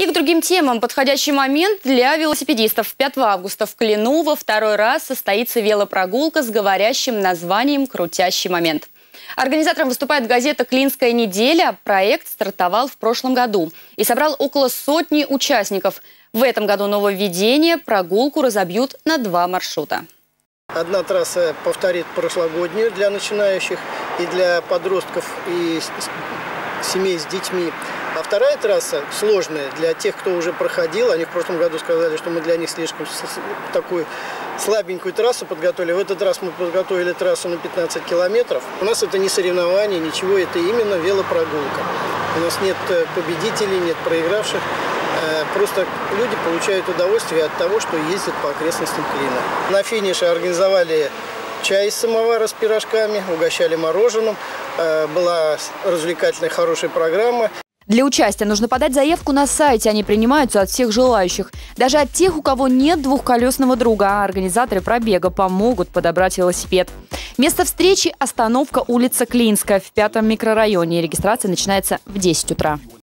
И к другим темам. Подходящий момент для велосипедистов. 5 августа в Клину во второй раз состоится велопрогулка с говорящим названием «Крутящий момент». Организатором выступает газета «Клинская неделя». Проект стартовал в прошлом году и собрал около сотни участников. В этом году нововведение: прогулку разобьют на 2 маршрута. Одна трасса повторит прошлогоднюю для начинающих и для подростков и семей с детьми. А вторая трасса сложная для тех, кто уже проходил. Они в прошлом году сказали, что мы для них слишком такую слабенькую трассу подготовили. В этот раз мы подготовили трассу на 15 километров. У нас это не соревнование, ничего, это именно велопрогулка. У нас нет победителей, нет проигравших. Просто люди получают удовольствие от того, что ездят по окрестностям Клина. На финише организовали чай из самовара с пирожками, угощали мороженым. Была развлекательная, хорошая программа. Для участия нужно подать заявку на сайте. Они принимаются от всех желающих. Даже от тех, у кого нет двухколесного друга. А организаторы пробега помогут подобрать велосипед. Место встречи – остановка улица Клинская в 5-м микрорайоне. Регистрация начинается в 10 утра.